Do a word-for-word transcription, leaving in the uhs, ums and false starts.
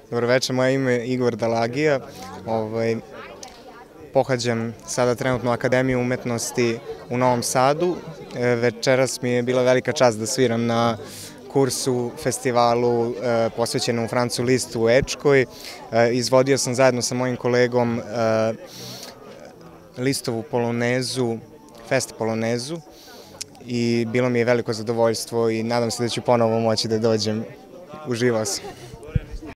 Dobroveče, moje ime je Igor Dalagija. Ovaj, pohađam sada trenutno Akademiju umetnosti u Novom Sadu. E, večeras mi je bila velika čast da sviram na kursu, festivalu e, posvećenom Francu Listu u Ečkoj. E, izvodio sam zajedno sa mojim kolegom e, Listovu polonezu, Fest polonezu, i bilo mi je veliko zadovoljstvo i nadam se da ću ponovo moći da dođem. Uživao sam.